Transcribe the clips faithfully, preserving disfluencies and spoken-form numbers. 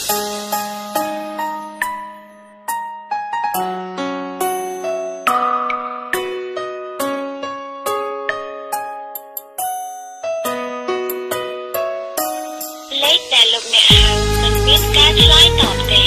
លេខដែលលោកអ្នកហៅមិនមានការឆ្លើយតបទេ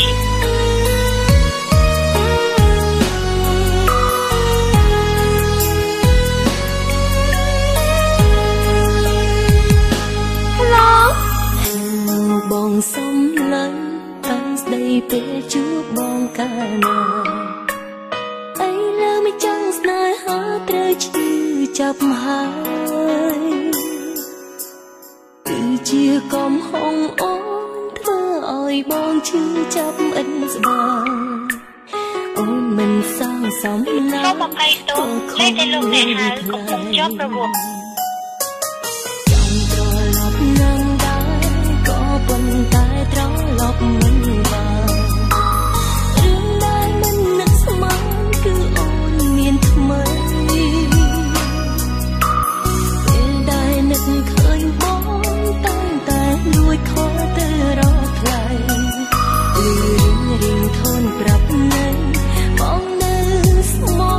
បងសំឡាញ់តាំងស្ដីពេលជួបបងកាលណាអីលើមិនចង់ស្នេហាត្រូវឈឺចាប់ហើយគឺជាកំហុសអូនធ្វើឲ្យបងឈឺចាប់អិនស្ដាយអូនមិនសងសំឡាញ់សូមអភ័យទោសលេខដែលលោកអ្នកហៅកំពុងជាប់រវល់ប៉ុន្តែត្រឡប់មិនបានរឿងដែលមិននឹកស្មានគឺអូនមានថ្មីពេលដែលនឹកឃើញបងតែងតែលួចខលទៅរកថ្លៃរឿងរៀងធន់ប្រាប់នៅបងនៅស្មោះ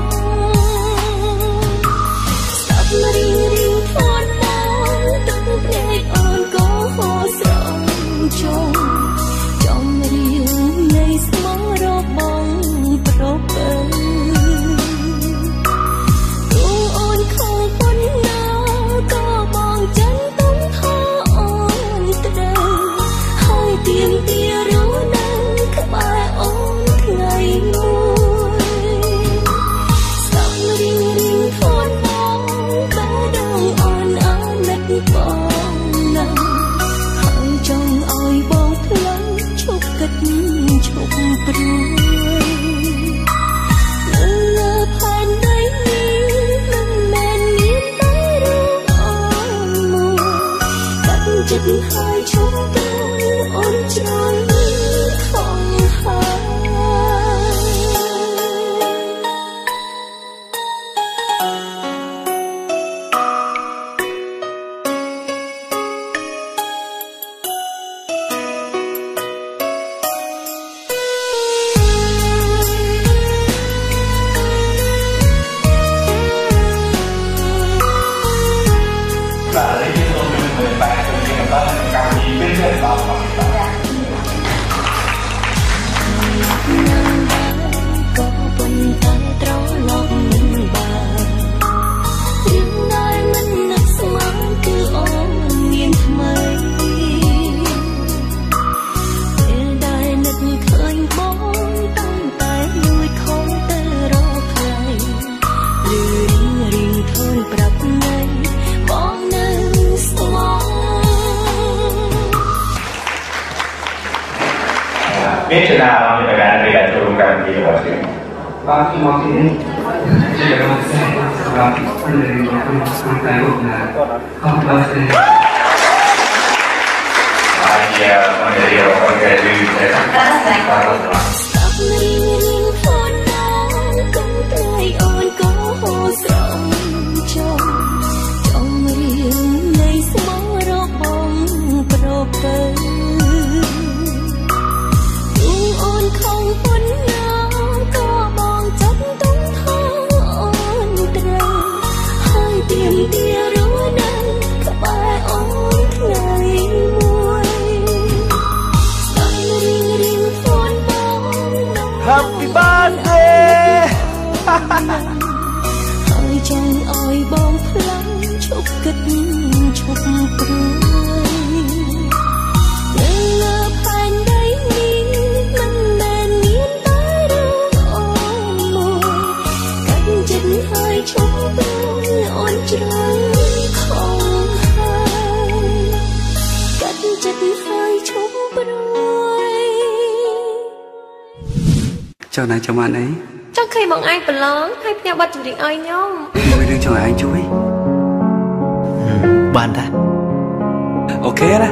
ស្ដាប់រៀងរៀងធន់បងទឹកភ្នែកអូនក៏ហូរស្រង់ចង់ចំរៀងនៃស្មោះរបងប្រពើទោះអូនខំប៉ុណ្ណាក៏បងចិនទុំថាអូនត្រូវហើយទៀមទារនៅក្បែរអូនថ្ងៃមួយស្ដាប់រៀងរៀងធន់បងបែរដងអូនអាណិតបងណាចង់ឲ្យបងផ្លូវឈប់គិតឈប់ព្រួយនៅលើផែនដីនេះមិនមែនមានតែរឿងអូនមួយកាត់ចិត្តហើយឈប់ព្រួយអូនចង់ខំហើយ biết chừng nào thì phải làm gì là cho đúng cần gì là chuyện và khi mà thì chỉ là một xe và con người mà không không cái một là không bao xe ai con người điều con người đi sẽ Happy birthday ហើយចង់ឲ្យបងផ្លាំងឈប់គិតឈប់ព្រួយនៅលើផែនដីនេះមិនមែនមានតែរឿងអូនមួយកាត់ចិត្តហើយឈប់ព្រួយអូនជ្រៅខំហើយកាត់ចិត្តហើយឈប់ព្រួយចង់ណាចាំបានអីចង់ឃើញបងឯងប្រឡងហើយផ្ញើប័ណ្ណចម្រៀងឲ្យខ្ញុំមួយរឿងចង់ឲ្យឯងជួយបានតាអូខេណា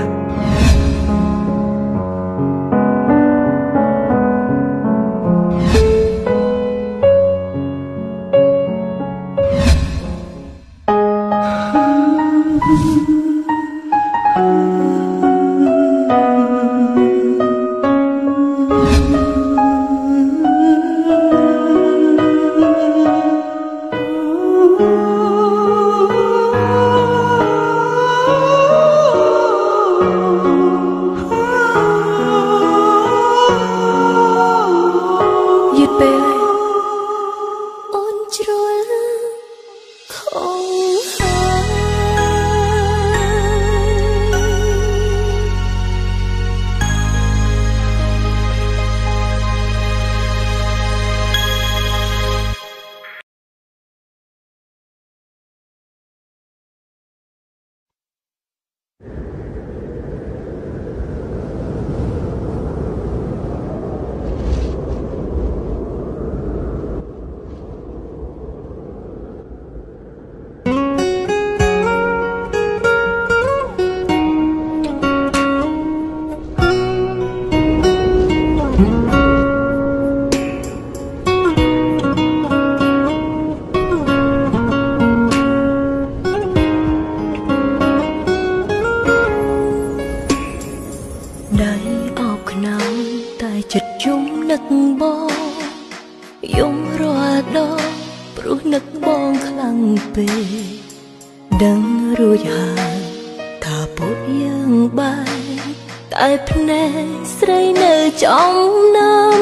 ដៃអោបខ្នងតែចិត្តយំនឹកបងយំរាល់ដងព្រោះនឹកបងខ្លាំងពេកដឹងរួចហើយថាពួកយើងបាយតែភ្នែកស្រីនៅចំណាំ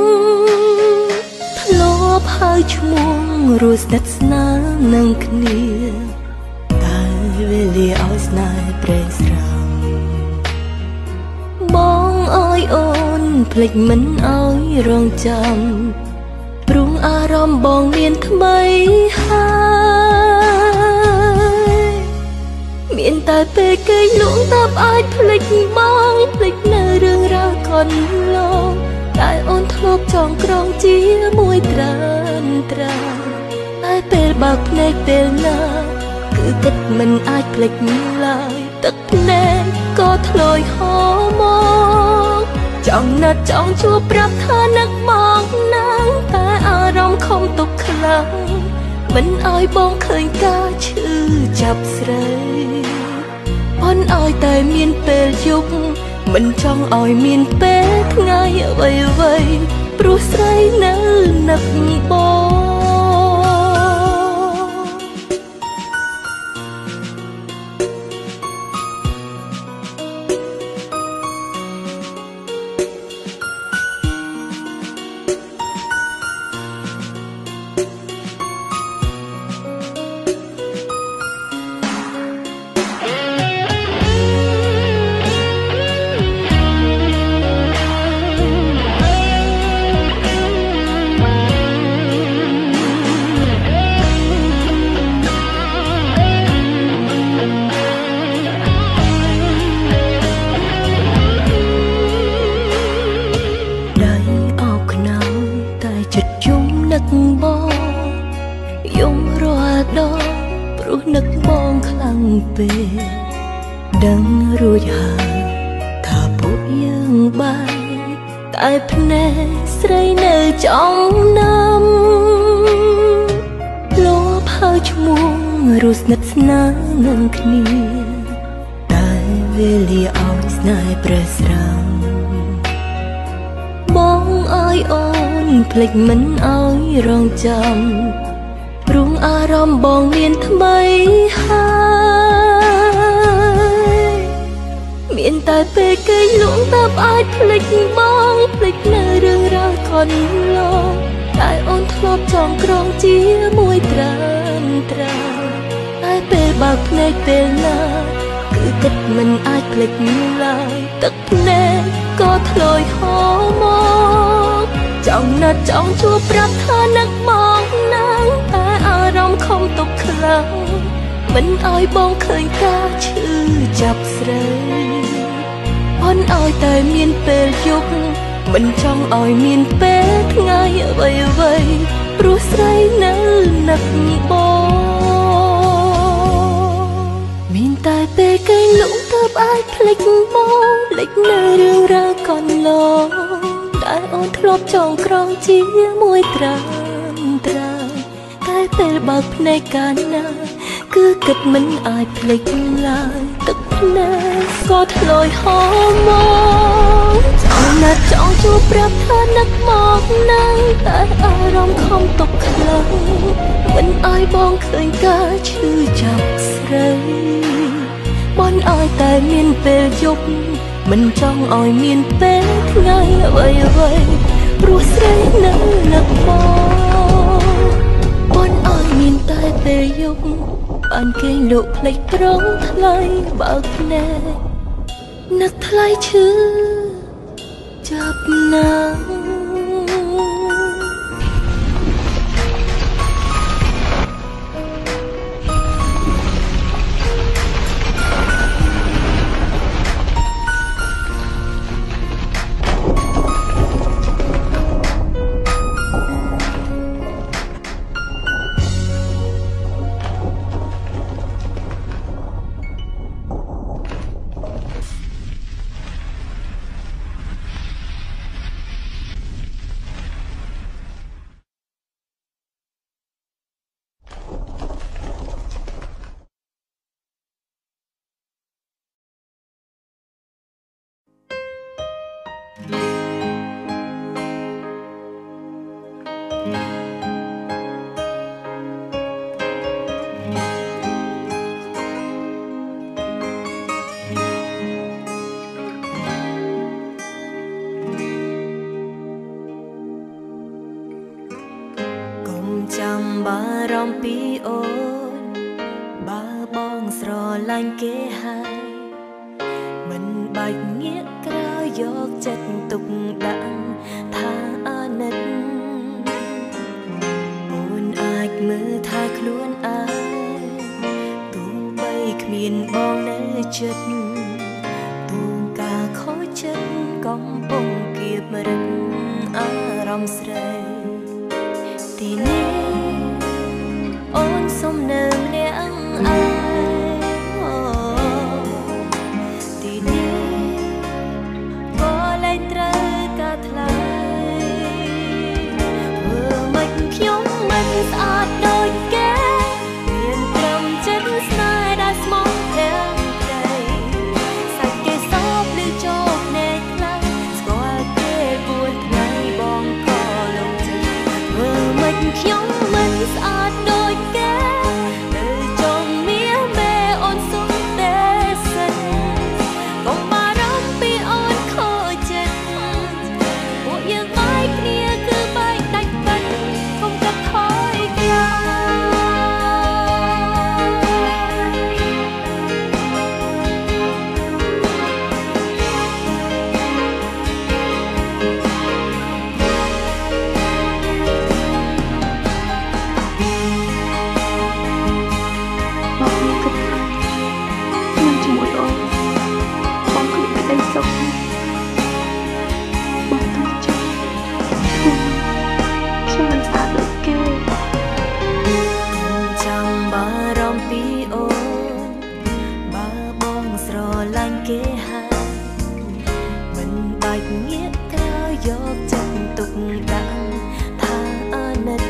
ធ្លាប់ហើយឈ្មោះរស់ស្និទ្ធស្នាលនឹងគ្នាតែវេលាឲ្យស្នេហ៍ប្រេងស្រាំបងអើយអូនភ្លេចមិនអើយរងចាំព្រោះអារម្មណ៍បងមានថ្មីហើយមានតែពេលគេលួងតើបអាចភ្លេចបងភ្លេចនៅរឿងរ៉ាវកន្លងតែអូនធ្លាប់ចងក្រងជាមួយត្រានត្រាតែពេលបើកភ្នែកពេលណាគឺគិតមិនអាចភ្លេចឡើយទឹកភ្នែកក៏ធ្លាយហូរមកចង់ណាត់ចង់ជួបប្រាប់ថានឹកមកណាងតែអារម្មណ៍ខំទុកខ្លាំងមិនឲ្យបងឃើញការឈឺចាប់ស្រីអន់ឲ្យតែមានពេលយប់មិនចង់ឲ្យមានពេលថ្ងៃអ្វីអ្វីព្រោះស្រីនៅនឹកបងដឹងរួចហើយថាពួកយើងបាយតែភ្នែកស្រីនៅចំណាំលោភហើយឈ្មោះរស់ស្និទ្ធស្នាលនឹងគ្នាតែវេលាឲ្យស្នេហ៍ប្រេះស្រាំបងអើយអូនភ្លេចមិនអើយរងចាំព្រោះអារម្មណ៍បងមានថ្មីហើយមានតែពេលគេលួងតើបអាចភ្លេចបងភ្លេចនៅរឿងរ៉ាវកន្លងតែអូនធ្លាប់ចងក្រងជាមួយត្រានត្រាតែពេលបើកភ្នែកពេលណាគឺគិតមិនអាចភ្លេចឡើយទឹកភ្នែកក៏ធ្លាយហូរមកចង់ណាត់ចង់ជួបប្រាប់ថានឹកមកណាងតែអារម្មណ៍ខំទុកខ្លាំងមិនឲ្យបងឃើញការឈឺចាប់ស្រីអន់ឲ្យតែមានពេលយប់មិនចង់ឲ្យមានពេលថ្ងៃអ្វីអ្វីព្រោះស្រីនៅនឹកបងមានតែពេលគេលួងតើបអាចភ្លេចបងភ្លេចនៅរឿងរ៉ាវកន្លងដែលអូនធ្លាប់ចងក្រងជាមួយត្រានត្រាតែពេលបើកភ្នែកកាលណាគឺគិតមិនអាចភ្លេចឡើយទឹកភ្នែកក៏ធ្លាយហូរមកចង់ណាត់ចង់ជួបប្រាប់ថានឹកមកណាងតែអារម្មណ៍ខំទុកខ្លាំងមិនឲ្យបងឃើញការឈឺចាប់ស្រីបងឲ្យតែមានពេលយប់មិនចង់ឲ្យមានពេលថ្ងៃអ្វីអ្វីព្រោះស្រីនៅនឹកបងបងឲ្យមានតែពេលយប់បានគេលក់ផ្លេចត្រង់ថ្លៃបើកភ្នែកនឹកថ្លៃឈឺចាប់ណាងចាំបារម្ភពីអូនបើបងស្រឡាញ់គេហើយមិនបាច់ងាកក្រោយយកចិត្តទុកដាក់ថាអាណិតអូនអាចមើលថែខ្លួនឯងទោះបីគ្មានបងនៅជិតទូងការខូចចិត្តកំពុងគៀបរឹកអារម្មណ៍ស្រីទីនេះអូនសុំនៅម្នាក់ឯងទីនេះក៏លែងត្រូវការថ្លៃធ្វើម៉េចខ្ញុំមិនស្អាតដូចគេមានត្រឹមចិត្តស្នេហ៍ដែលស្មោះទាំងใจសាច់គេសោកឬជោគណែខ្លាំងស្គាល់គេពួនថ្ងៃបងក៏លំចិត្តធ្វើម៉េចខ្ញុំមិនស្អាតដូចគេនៅចង់មានមេអូនសុំតែសិន កុំបារម្ភពីអូនខូចចិត្តពួកយើងបែកគ្នាគឺបែកដាច់ពិតកុំគិតថយក្រោយបងគិតថាខ្ញុំជាមួយអូនបងគ្មានក្តីសុខបងទៅចិត្តខ្ញុំមិនស្អាតដូចគេចាំបារម្ភពីអូនបើបងស្រឡាញ់គេហើយមិនបាច់ងាកក្រោយយកចិត្តទុកដាក់ថាអាណិត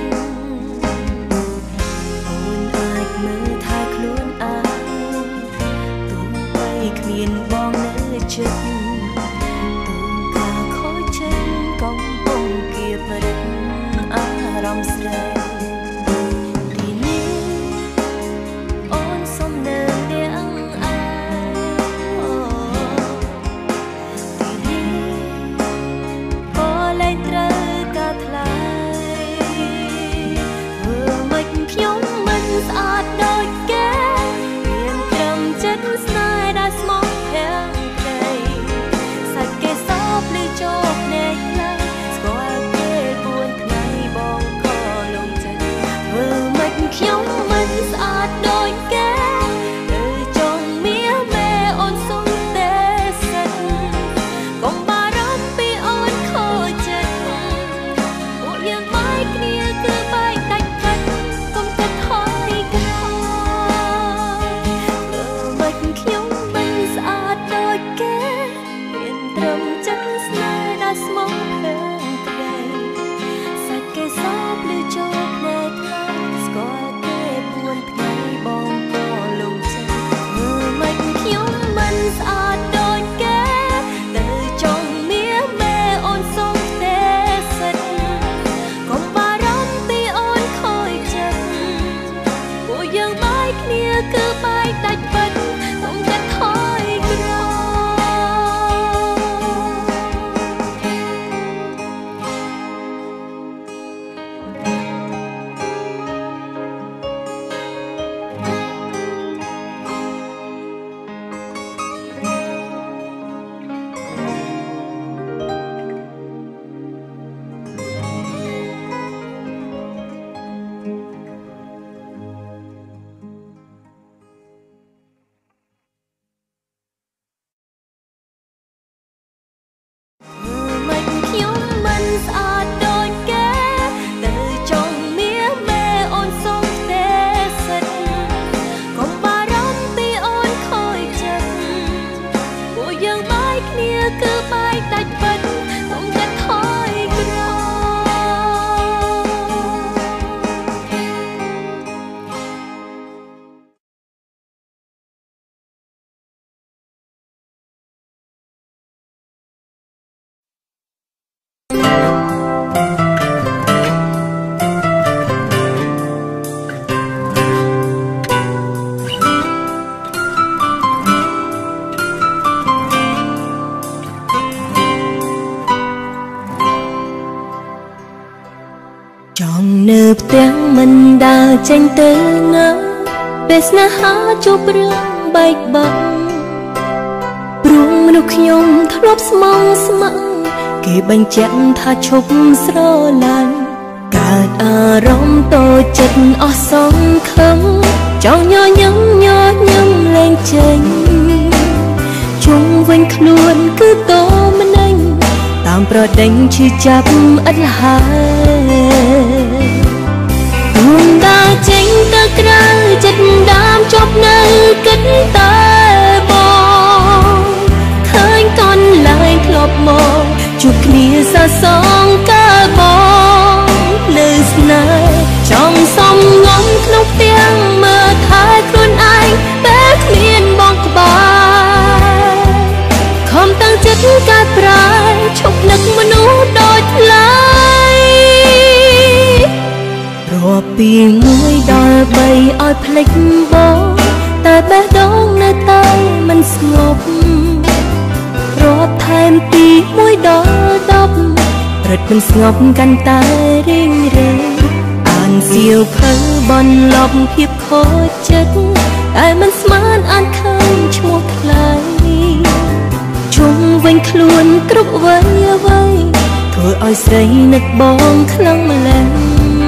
អូនអាចមើលថែខ្លួនឯងទោះបីគ្មានបងនៅជិតទូងការខូចចិត្តកំពុងគៀបរឹកអារម្មណ៍ស្រីទីនេះអូនសុំនៅទាំងឯងទីនេះក៏លែងត្រូវការថ្លៃធ្វើម៉េចខ្ញុំមិនស្អាតដូចគេមានត្រឹមចិត្តស្នេហ៍ដែលស្មោះទាំងใจសាច់គេសោកឬជោគណែខ្លាំងស្គាល់គេពួនថ្ងៃបងក៏លំនៅផ្ទះមិនដើរចេញទៅណាពេលស្នេហាជួបរឿងបែកបាក់ព្រោះមនុស្សខ្ញុំធ្លាប់ស្មងស្ម័គ្រគេបញ្ជាក់ថាឈប់ស្រឡាញ់កើតអារម្មណ៍តូចចិត្តអស់សង្ឃឹមចង់ញញឹមញញឹមលែងចេញជុំវិញខ្លួនគឺតម្នេញតាមប្រដេញឈឺចាប់ឥតហើយរួងដើរចេញទៅក្រៅចិត្តដើមជប់នៅគិតតែបងឃើញកូនឡើងធ្លាប់មកជួបគ្នាសសងកើបងនៅស្នេហ៍ចង់សំងំក្នុងផ្ទាំងមើលថែខ្លួនឯងពេលគ្មានបងក្បែរខំតាំងចិត្តកាត់ប្រែឈប់នឹកមនុស្សដូចថ្លៃរាប់ពីមួយដល់បីឲ្យភ្លេចបងតែបេះដូងនៅតែមិនស្ងប់រាប់ថែមពីមួយដល់ដប់ព្រឹកមិនស្ងប់កាន់តែរៀងរៀងអានសៀវភៅបន្លប់ភាពខូចចិត្តតែមិនស្មានអានឃើញឈ្មោះថ្លៃជុំវិញខ្លួនគ្រប់អ្វីអ្វីធ្វើឲ្យស្រីនឹកបងខ្លាំងម្ល៉េះ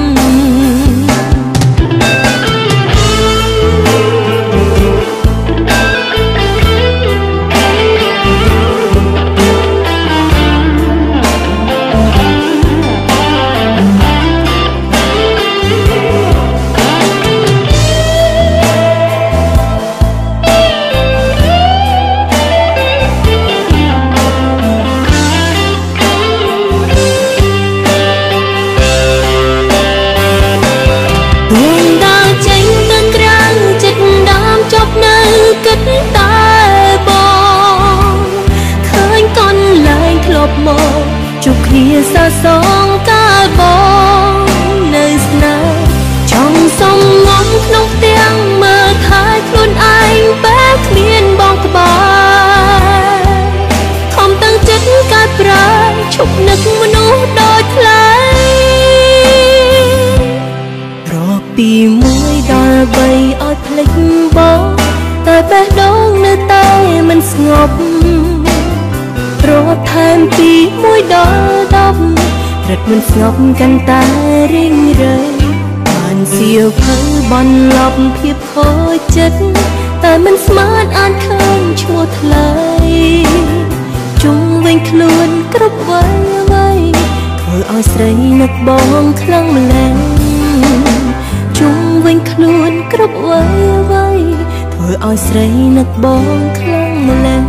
ជួបគ្នាសសងកើបងនៅស្នេហ៍ចង់សំងំក្នុងផ្ទាំងមើលថែខ្លួនឯងពេលគ្មានបងក្បែរខំតាំងចិត្តកាត់ប្រែឈប់នឹកមនុស្សដូចថ្លៃរាប់ពីមួយដល់បីឲ្យភ្លេចបងតែបេះដូងនៅតែមិនស្ងប់រាប់ថែមពីមួយដល់ដប់រត់មិនស្ងប់កាន់តែរៀងរើអានសៀវភៅបន្លប់ភាពខូចចិត្តតែមិនស្មានអានឃើញឈ្មោះថ្លៃជុំវិញខ្លួនគ្រប់អ្វីអ្វីធ្វើឲ្យស្រីនឹកបងខ្លាំងម្ល៉េះជុំវិញខ្លួនគ្រប់អ្វីអ្វីធ្វើឲ្យស្រីនឹកបងខ្លាំងម្ល៉េះ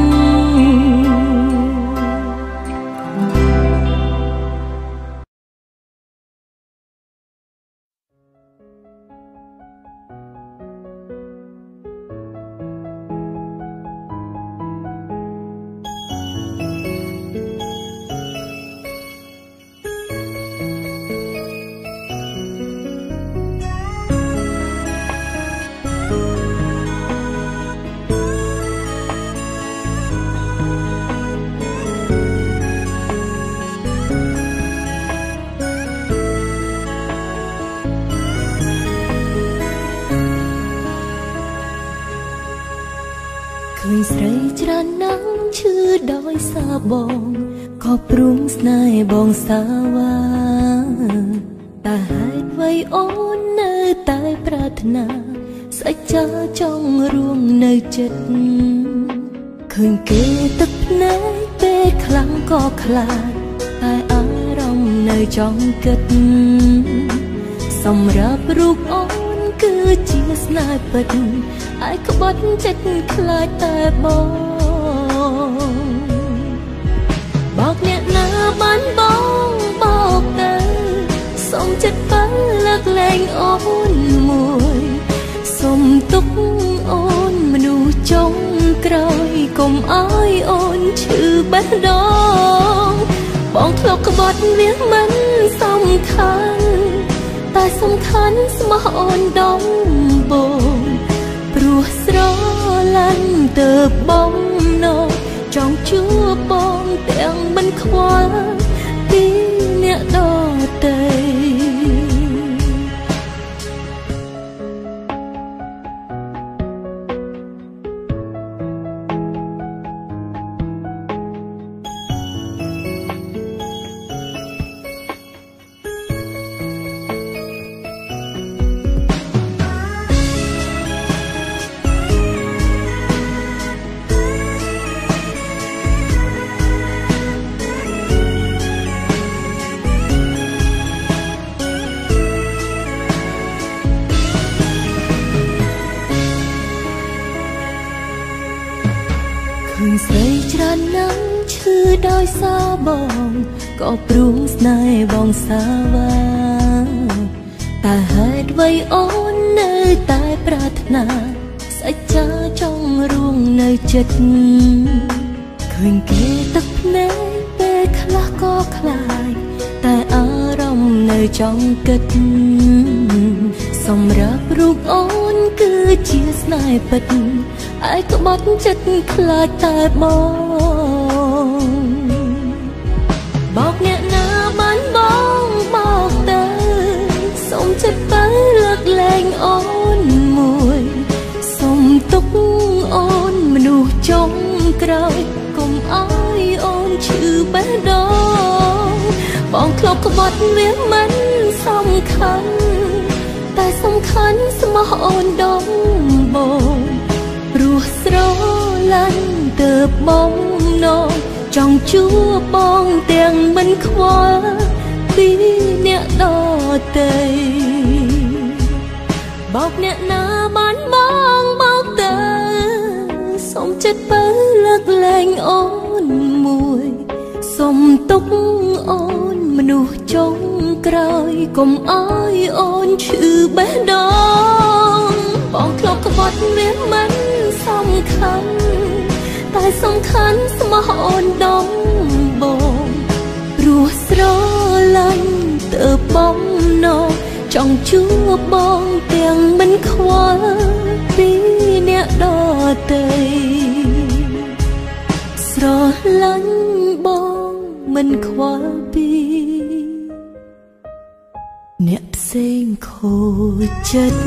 ឃើញស្រីច្រើនណាស់ឈឺដោយសារបងក៏ព្រមស្នេហ៍បងសាវាតែហេតុអ្វីអូននៅតែប្រាថ្នាស្អិចចាចង់រួមនៅចិត្តឃើញគេទឹកភ្នែកពេលខ្លាំងក៏ខ្លាចតែអារម្មណ៍នៅចង់គិតសម្រាប់រូបអូនគឺជាស្នេហ៍ពិតឯក្បត់ចិត្តខ្លាចតែបងបោកអ្នកណាបានបងបោកទៅសុំចិត្តបើលើកលែងអូនមួយសុំទុកអូនមនុស្សចុងក្រោយកុំឲ្យអូនឈឺបេះដូងបងធ្លាប់ក្បត់វាមិនសំខាន់តែសំខាន់ស្មោះអូនដំបងព្រោះស្រឡាញ់ទៅបងណោចង់ជួបបងទាំងមិនខ្វល់ពីអ្នកដទៃដោយសារបងក៏ព្រមស្នេហ៍បងសាវាតែហេតុអ្វីអូននៅតែប្រាថ្នាស្អិចចាចង់រួងនៅចិត្តឃើញគេទឹកភ្នែកពេលខ្លះក៏ខ្លាចតែអារម្មណ៍នៅចង់គិតសម្រាប់រូបអូនគឺជាស្នេហ៍ពិតឯក្បត់ចិត្តខ្លាចតែបងបោកអ្នកណាបានបងបោកទៅសុំចិត្តទៅលើកលែងអូនមួយសុំទុកអូនមនុស្សចុងក្រោយកុំអោយអូនឈឺបេះដូងបងធ្លាប់ក្បត់វាមិនសំខាន់តែសំខាន់ស្មោះអូនដំបងព្រោះស្រឡាញ់ទើបបងណងចង់ជួបបងទាំងមិនខ្វល់ពីអ្នកដទៃបោកអ្នកណាបានបងបោកទៅសុំចិត្តបើលើកលែងអូនមួយសុំទុកអូនមនុស្សចុងក្រោយកុំអោយអូនឈឺបេះដូងបងធ្លាប់ក្បត់វាមិនសំខាន់តែសំខាន់ស្មោះអូនដំបងព្រោះស្រឡាញ់ទើបបងណងចង់ជួបបងទាំងមិនខ្វល់ពីអ្នកដទៃស្រឡាញ់បងមិនខ្វល់ពីអ្នកផ្សេងខូចចិត្ត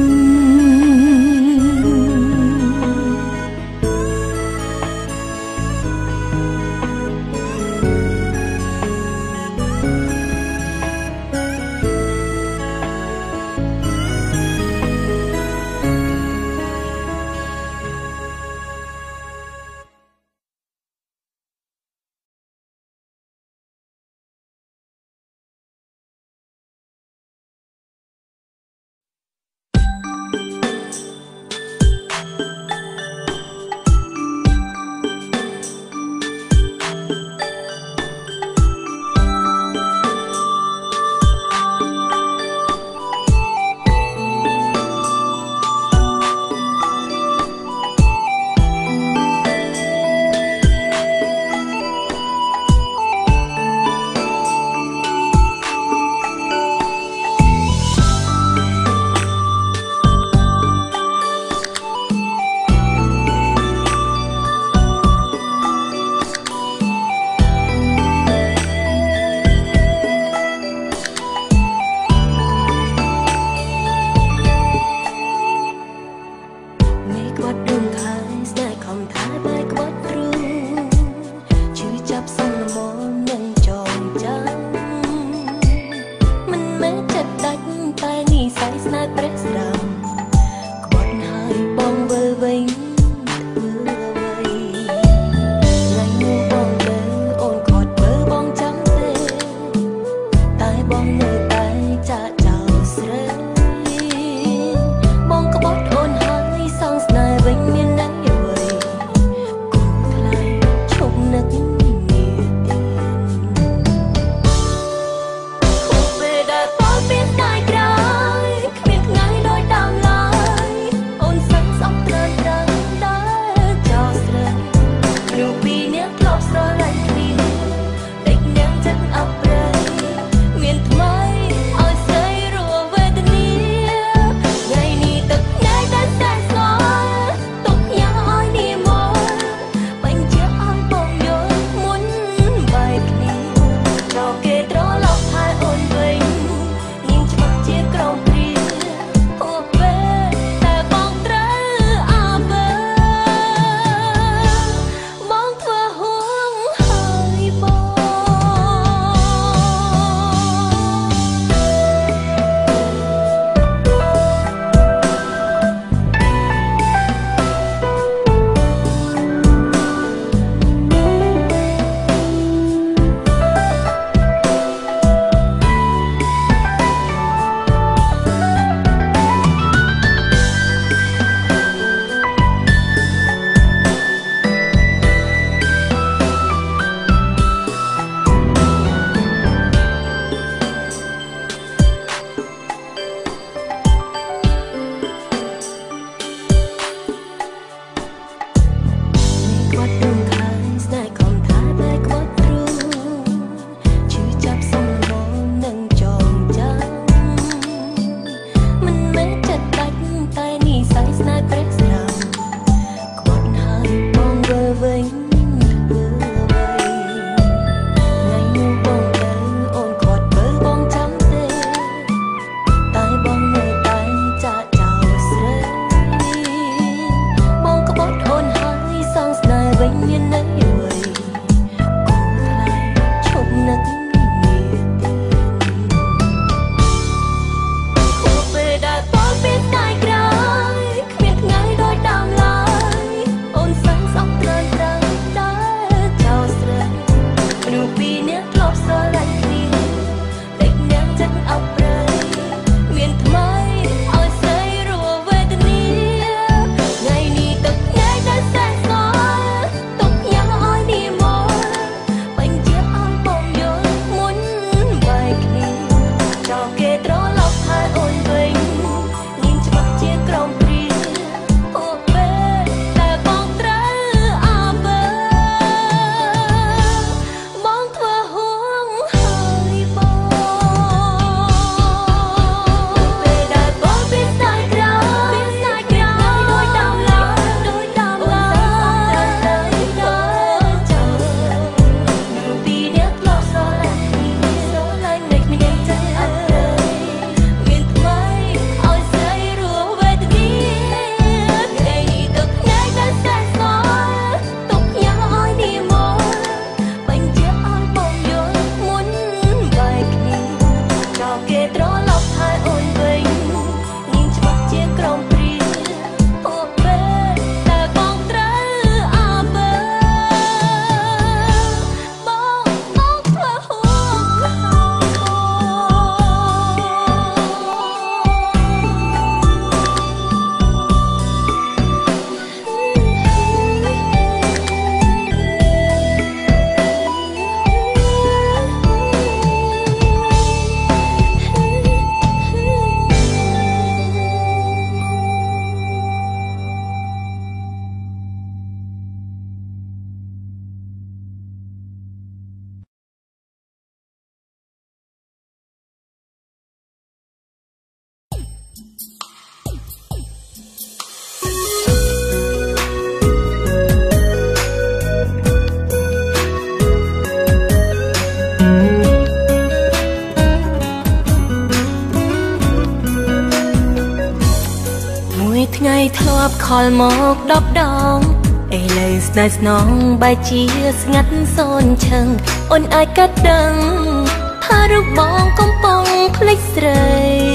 ថ្ងៃធ្លាប់ខលមកដប់ដងអេលើស្នេហ៍ស្នងបែជាស្ងាត់សូនឈឹងអូនអាចកាត់ដឹងថារូបបងកំពុងភ្លេចស្រី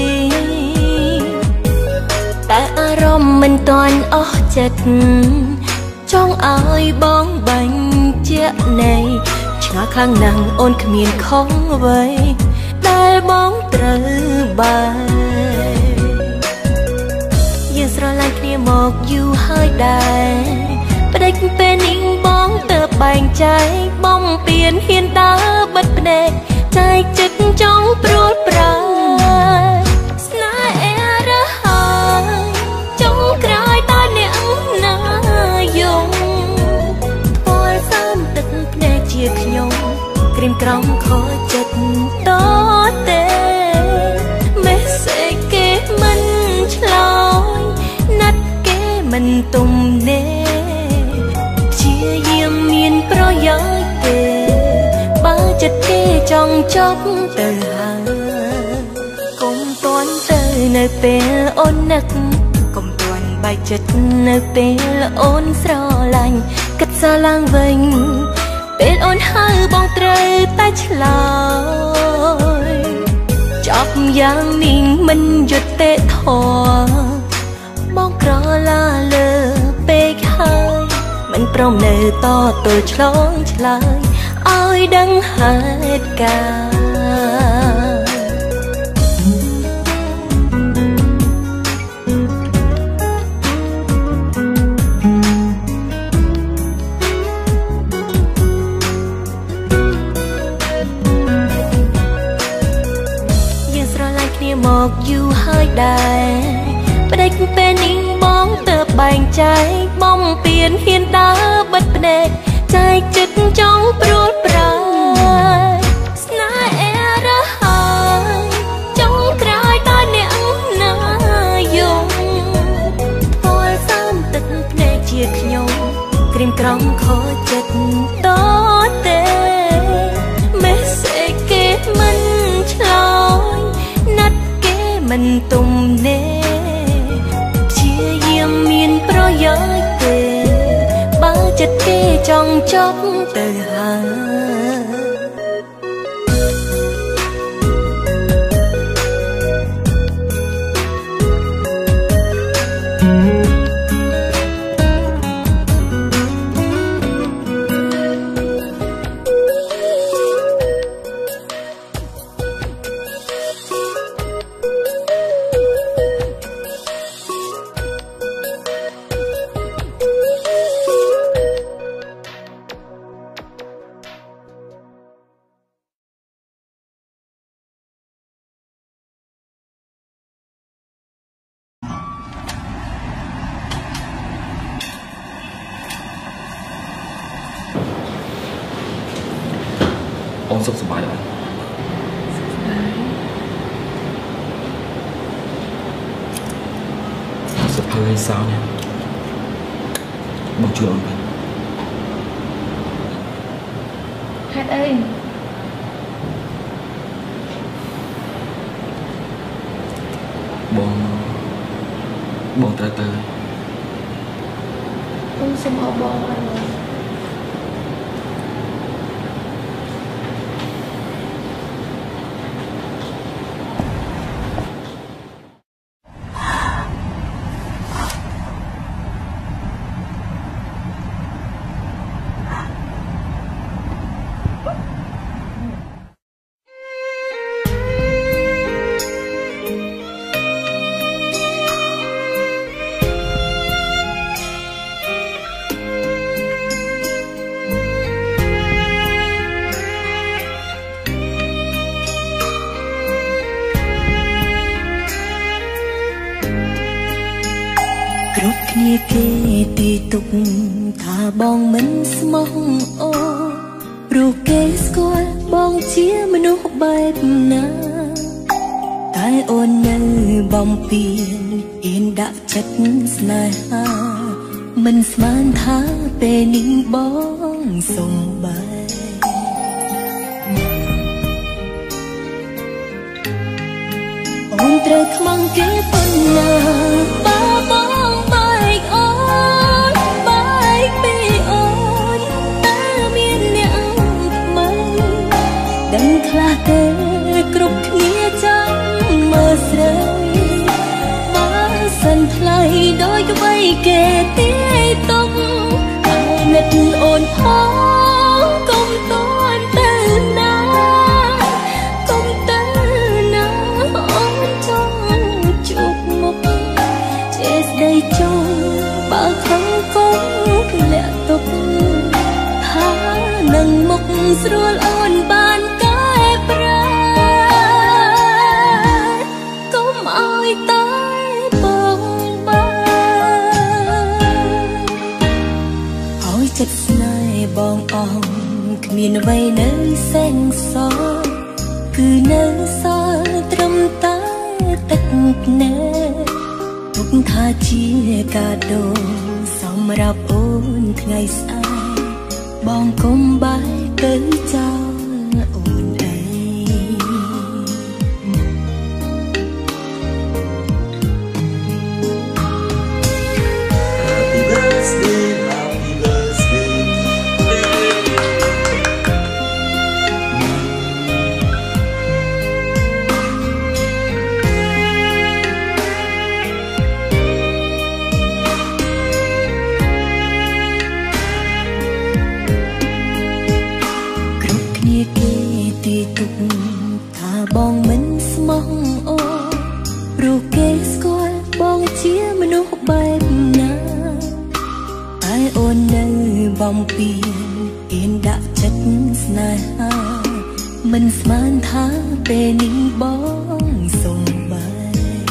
តែអារម្មណ៍មិនទាន់អស់ចិត្តចង់ឲ្យបងបាញ់ជាណែឆ្ងាយខ្លាំងណាស់អូនគ្មានខុសអ្វីដែលបងត្រូវបានយើងស្រឡាញ់គ្នាមកយូរហើយដែរប្តេជ្ញាពេលនេះបងទៅបែងចែកបំពេញហ៊ានដើរបិទភ្នែកចែកចិត្តចង់ព្រួលប្រាស្នេហ៍រស់ហើយចង់ក្រោយតើអ្នកណាយំពលសានទឹកភ្នែកជាខ្ញុំក្រៀមក្រំខូចចិត្តតទេមេសេចគេមិនឆ្លើយណាត់គេមិនទំនេរព្យាយាមមានប្រយោជន៍ទេបើចិត្តគេចង់ចប់ទៅហើយកុំទាន់ទៅនៅពេលអូននឹកកុំទាន់បែកចិត្តនៅពេលអូនស្រឡាញ់គិតសារឡើងវិញពេលអូនហៅបងត្រូវតែឆ្លើយចប់យ៉ាងនេះមិនយុត្តិធម៌បងក្រឡាលើពេកហើយមិនព្រមនៅតទល់ឆ្លងឆ្លើយឲ្យដឹងហេតុការណ៍មកយូរហើយដែរប្តេជ្ញាពេលនេះបងទៅបែងចែកបំពេញហ៊ានដើរបិទភ្នែកចែកចិត្តចង់ព្រួលប្រាស្នេហ៍រស់ហើយចង់ក្រោយតើអ្នកណាយំពលសានទឹកភ្នែកជាខ្ញុំក្រៀមក្រំខូចចិត្តតទេមេសេចគេមិនឆ្លើយណាត់មិនទំនេរព្យាយាមមានប្រយោជន៍ទេបើចិត្តគេចង់ចប់ទៅហើយបងសុខសប្បាយអត់សុខហើយសោនេះបងជួយអូនវិញហេតុអីបងបងត្រូវទៅបងសុំអបបងអើគ្នាគេទីទុកថាបងមិនស្មោះអូព្រោះគេស្គាល់បងជាមនុស្សបែបណាតែអូននៅបំពេញអៀនដាក់ចិត្តស្នេហាមិនស្មានថាពេលនេះបងសុំបែអូនត្រូវខ្មាំងគេប៉ុណ្ណាបើបងបែកអូនបែកពីអូនតែមានអ្នកថ្មីដឹងខ្លះទេគ្រប់គ្នាចាំមើលស្រីបើសិនថ្លៃដោយក្បីគេទីទុកឲ្យនិតអូនផងកុំតន់ទៅណាកុំទៅណាអូនចង់ជួបមុខចេះស្ដីចង់បើខំកុំធ្លាក់ទុកថានឹងមុខស្រួលអូនបានកែប្រែកុំឲ្យតែបងបានឲ្យចិត្តស្នេហ៍បងអងគ្មានអ្វីនៅសែងសល់គឺនៅសល់ត្រឹមតែទឹកភ្នែកទុកថាជាកាដូសម្រាប់អូនថ្ងៃស្អែកបងកុំបែកទៅចោលអូនឯង Happy birthday Happy birthday គ្រប់គ្នាគេទីទុកថាបងមិនស្មោះអូព្រោះគេស្គាល់បងជាមនុស្សបែបណាតែអូននៅបំពេញអៀនដាក់ចិត្តស្នេហាមិនស្មានថាពេលនេះបងសុំបែក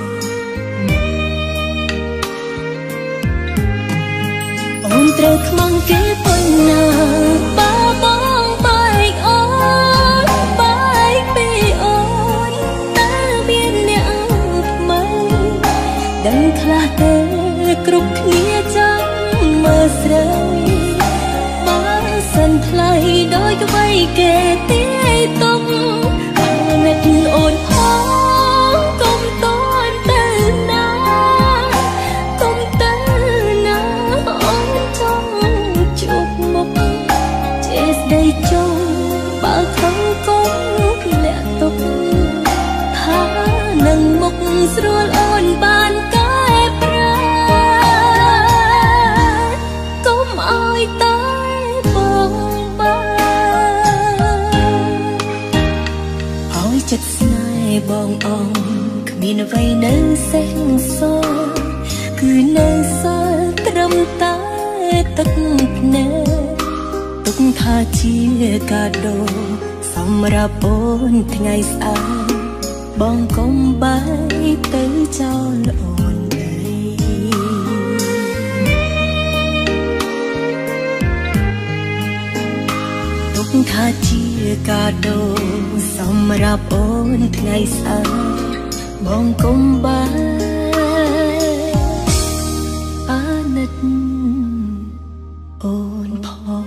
អូនត្រូវខ្មាំងគេប៉ុណ្ណាបើបងបែកអូនបែកពីអូនតែមានអ្នកថ្មីដឹងខ្លះទេគ្រប់គ្នាចាំមើលស្រីបើសិនថ្លៃដោយក្បីគេទីទុកឲ្យនិតអូនផងកុំតន់ទៅណាកុំទៅណាអូនចង់ជួបមុខចេះស្ដីចង់បើខំកុំធ្លាក់ទុកថានឹងមុខស្រួលអូនបានកែប្រែកុំឲ្យតែបងបានឲ្យចិត្តស្នេហ៍បងអងគ្មានអ្វីនៅសេះសល់គឺនៅសល់ត្រឹមតែទឹកភ្នែកទុកថាជាកាដូសម្រាប់អូនថ្ងៃស្អែកបងកុំបែកទៅចោលអូនឯងទុកថាជាកាដូសម្រាប់អូនថ្ងៃស្អែកបងកុំបែអាណិតអូនផង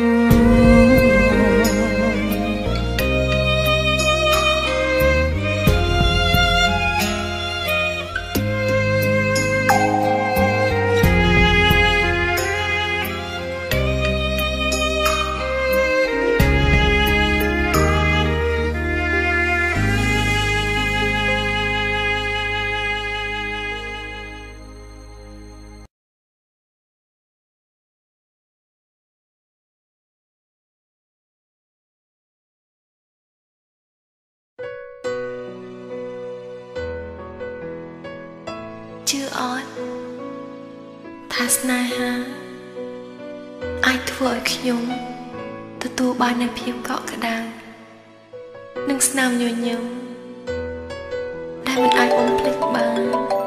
ជឿអត់ថាស្នេហាអាចធ្វើឲ្យខ្ញុំទទួលបាននូវភាពកក់ក្ដៅនិងស្នាមញញឹមដែលមិនអាចបំភ្លេចបាន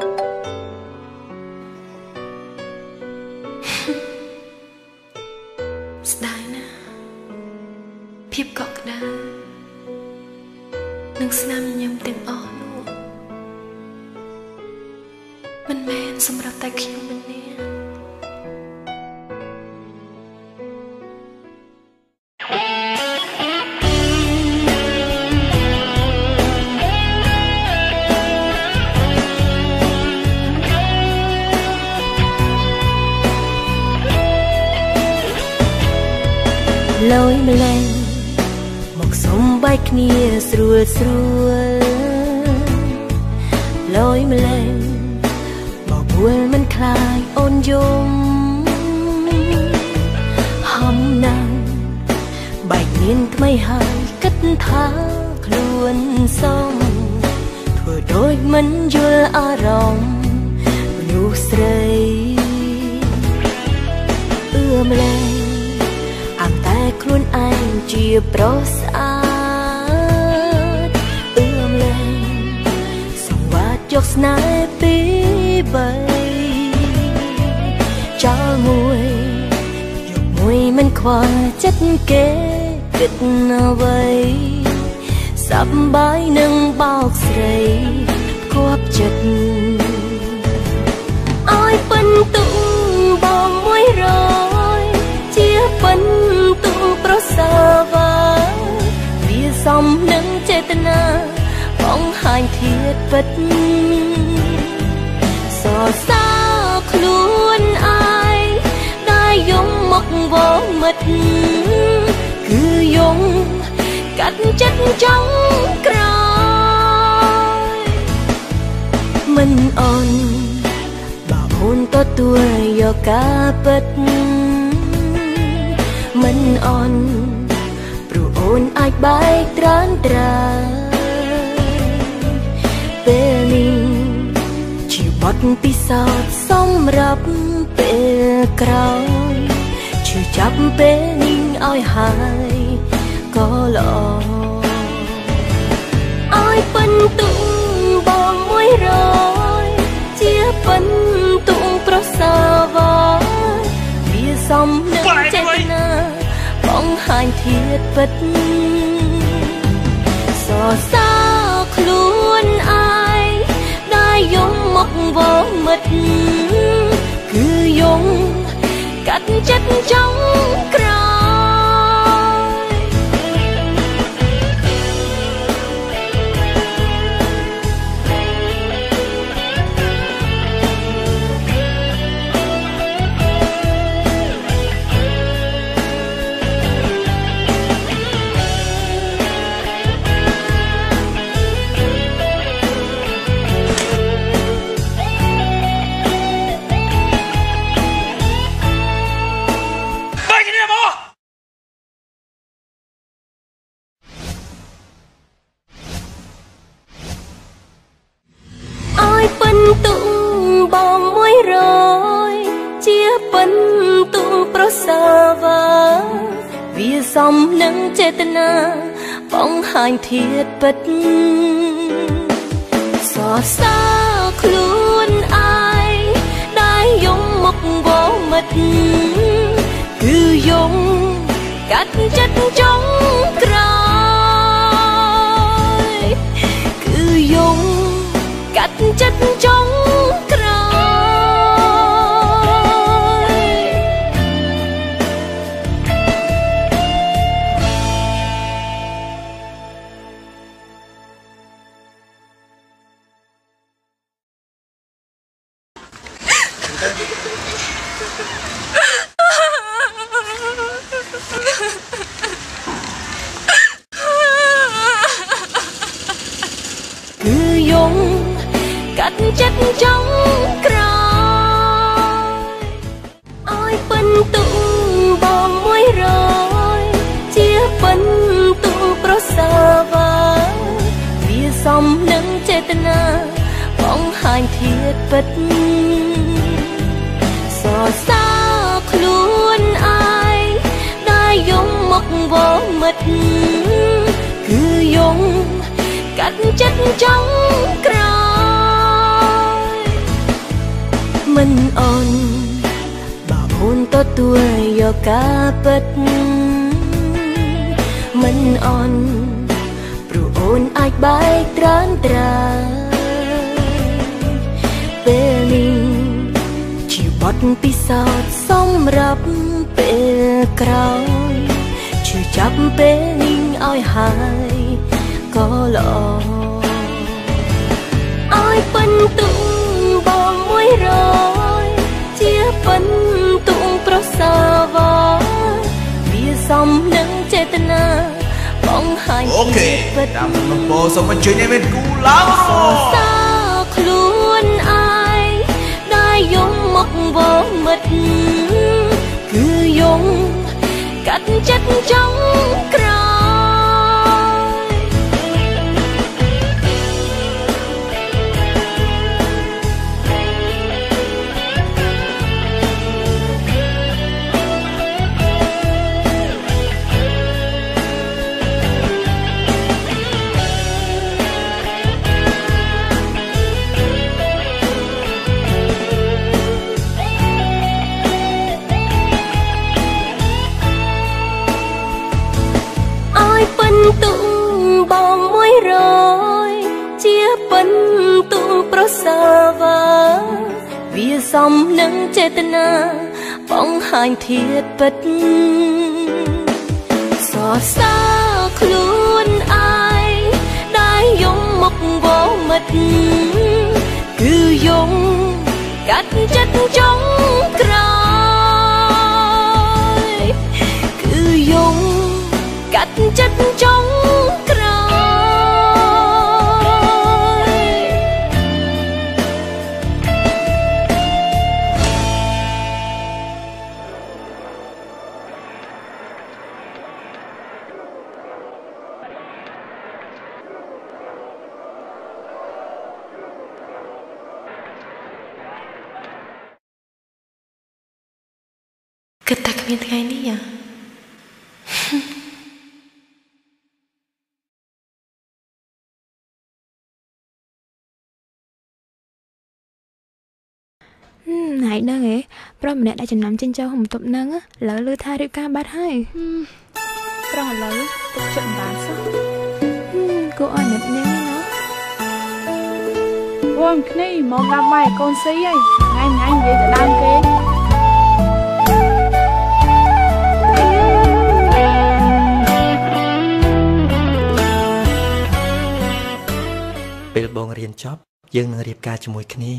ស្ដាយណាស់ភាពកក់ក្ដៅនិងស្នាមញញឹមទាំងអស់មិនមែនសម្រាប់តែខ្ញុំម្នាក់លយម្លែងមកសុំបែកគ្នាស្រួលស្រួលលយម្លែងវល់មិនคลายអូនយំហំណាស់បែកមានថ្មីហើយគិតថាខ្លួនសមធ្វើដូចមិនយល់អារម្មណ៍មនុស្សស្រីអឺម្លែងអាំតែខ្លួនឯងជាប្រុសស្អាតអឺម្លែងសង្វាតយកស្នេហ៍ពីបីចោលមួយយកមួយមិនខ្វល់ចិត្តគេគិតអ្វីសប្បាយនឹងបោកស្រីគប់ចិត្តឲ្យពិនទុំបងមួយរយជាពិនទុំប្រសើរវាសមនឹងចេតនាបង្ហាញធាតុពិតសរសើរខ្លួនឯងដែលយំមកវមិតគឺយំកាត់ចិត្តចង់ក្រោយមិនអន់បើអូនទទួលយកការពិតមិនអន់ព្រោះអូនអាចបែកត្រានត្រាពេលនេះបទពិសោធន៍សម្រាប់ពេលក្រោយឈឺចាប់ពេលនេះឲ្យហើយក៏ល្អឲ្យពិនទុំបងមួយរយជាពិនទុំប្រសើរវាសមនឹងចេតនាបង្ហាញធាតុពិតសរសើរខ្លួនឯងយំមកវមិតគឺយំកាត់ចិត្តចង់ក្រោយទុំបងមួយរយជាពិនទុំប្រសើរវាសមនឹងចេតនាបង្ហាញធាតុពិតសរសើរខ្លួនឯងដែលយំមកវមិតគឺយំកាត់ចិត្តចុងក្រោយគឺយំកាត់ចិត្តចុងក្រោយគឺយំកាត់ចិត្តចុងក្រោយឲ្យពិនទុំបងមួយរយជាពិនទុំប្រសើរវាសំនឹងចេតនាបងហាញធាតពិតសរសើរខ្លួនឯងដែលយំមកវមិតគឺយំកាត់ចិត្តចុងក្រោយមិនអន់បើអូនទទួលយកការពិតមិនអន់ព្រោះអូនអាចបែកត្រានត្រាពេលនេះជីវិតពិសោធន៍សម្រាប់ពេលក្រោយជួយចាប់ពេលនេះឲ្យហើយក៏ល្អឲ្យពិនទុំបងមួយរយជាពិនទុំប្រសើរវាសំនឹងចេតនាបងហាញអូខេតាមដំបូងសូមអញ្ជើញឲ្យមានគូឡើងសរសើរខ្លួនឯងដែលយំមកវមិតគឺយំកាត់ចិត្តចុងក្រោយទុំបងមួយរយជាពិនទុំប្រសើរវាសំនឹងចេតនាបងហាញធាតពិតសរសើរខ្លួនឯងដែលយំមកវមិតគឺយំកាត់ចិត្តចុងក្រោយគឺយំកាត់ចិត្តចុងក្រោយគិតតែគ្មានថ្ងៃនេះអ្ហ៎ហើយដឹងហ៎ប្រុសម្នាក់ដែលចំណាំចិញ្ចើក្នុងបន្ទប់ហ្នឹងឥឡូវលឺថារៀបការបាត់ហើយប្រុសឥឡូវទុកចិត្តបានសោះគួរឲ្យនឹកនាងណាវងគ្នាមកដាក់បាយកូនស៊ីហើយថ្ងៃថ្ងៃនិយាយទៅដើមគេពេលបងរៀនចប់យើងនឹងរៀបការជាមួយគ្នា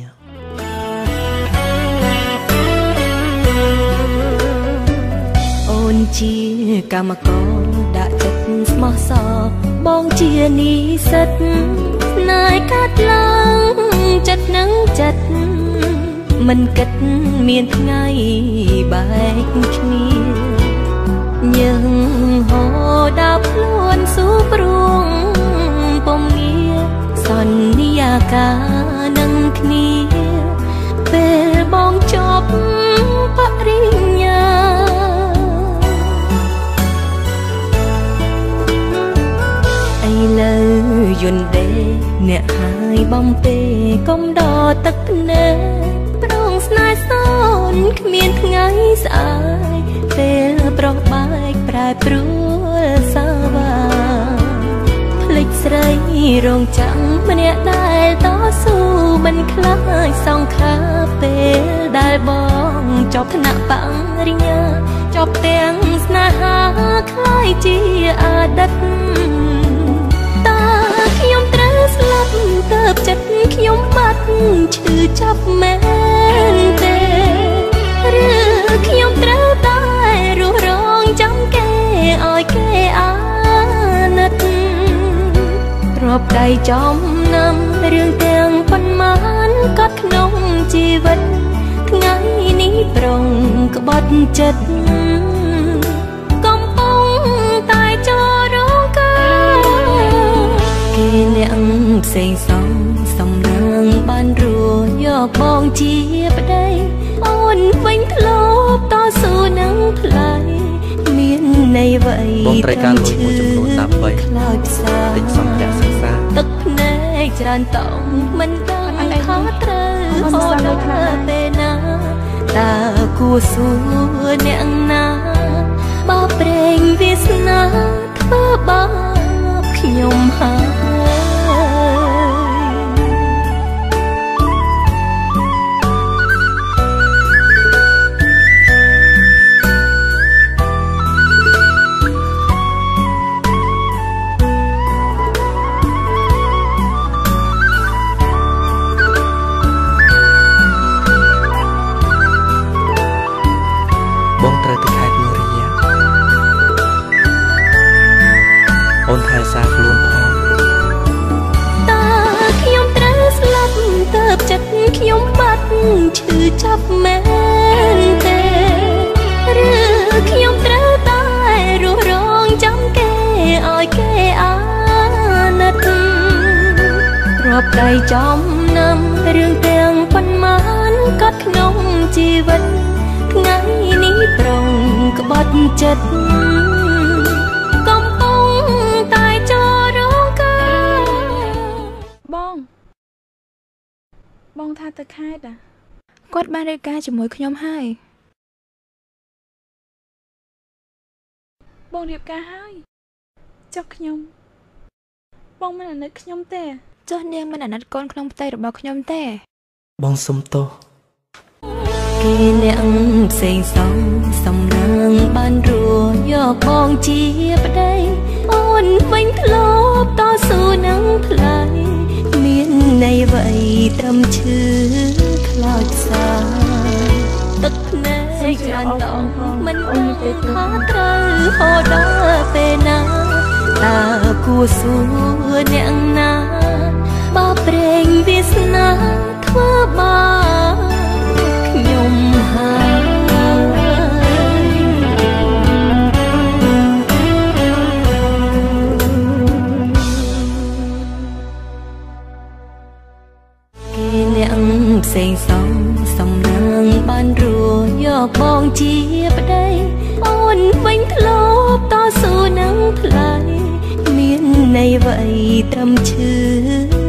អូនជាកម្មករដាក់ចិត្តស្មោះសរបងជានិស្សិតណែកាត់ឡើងចិត្តនឹងចិត្តមិនគិតមានថ្ងៃបែកគ្នាយើងហូរដល់ខ្លួនស៊ូព្រួងពុំងារសន្យាការនឹងគ្នាពេលបងចប់បរិញ្ញាឥឡូវយន្តដេអ្នកហើយបំពេកុំដកទឹកភ្នែកប្រងស្នេហ៍សូនគ្មានថ្ងៃស្អាយពេលប្រុសបែកប្រែប្រួលសាវាភ្លេចស្រីរងចាំម្នាក់ដែលតស៊ូមិនខ្លាចសង្ខារពេលដែលបងចប់ថ្នាក់បរិញ្ញាចប់ទាំងស្នេហាខ្លាយជាអតីតតើខ្ញុំត្រូវស្លាប់ទៅចិត្តខ្ញុំបាត់ឈឺចាប់មែនទេឬខ្ញុំត្រូវតែរស់រងចាំគេឲ្យគេអាណិតរាប់ដៃចំណាំរឿងទាំងប៉ុន្មានកាត់ក្នុងជីវិតថ្ងៃនេះប្រងក្បត់ចិត្តកំពុងតែចូលរងការគេអ្នកផ្សេងសងសំរងបានរួយកបងជាប្តីអូនវិញធ្លាប់តស៊ូនឹងផ្លៃមានន័យអ្វីបងត្រូវការលុយមួយចំនួនដើម្បីខ្លោចផ្សាទិញសម្ភារៈសិក្សាទឹកភ្នែកច្រើនតោងមិនដឹងខុសត្រូវអូននៅពេលណាតើគួរសួរអ្នកណាបើប្រេងវាសនាធ្វើបាបខ្ញុំហើយបងត្រូវទៅខេត្តមួយរយៈអូនថែសារខ្លួនផងតើខ្ញុំត្រូវស្លាប់ទៅចិត្តខ្ញុំបាត់ឈឺចាប់មែនទេឬខ្ញុំត្រូវតែរស់រងចាំគេឲ្យគេអាណិតរាប់ដៃចំណាំរឿងទាំងប៉ុន្មានកាត់ក្នុងជីវិតថ្ងៃនេះប្រងក្បត់ចិត្តកំពុងតែចូលរងការបងបងថាទៅខេត្តគាត់បានរាយការណ៍ជាមួយខ្ញុំហើយបងរៀបការហើយចុះខ្ញុំបងមិនអាណិតខ្ញុំទេចុះនាងមិនអាណិតកូនក្នុងផ្ទៃរបស់ខ្ញុំទេបងសុំទោសគេអ្នកផ្សេងសងសំរងបានរួយកបងជាប្តីអូនវិញធ្លាប់តស៊ូនឹងផ្លៃមានន័យអ្វីត្រឹមឈឺខ្លោចផ្សាទឹកភ្នែកច្រើនតងមិនដឹងថាត្រូវហូរដល់ពេលណាតើគួរសួរអ្នកណាបើប្រេងវាសនាធ្វើបាបខ្ញុំហើយគេអ្នកផ្សេងសងសំរងបានរួយកបងជាប្តីអូនវិញធ្លាប់តស៊ូនឹងផ្លៃមានន័យអ្វីត្រឹមឈឺ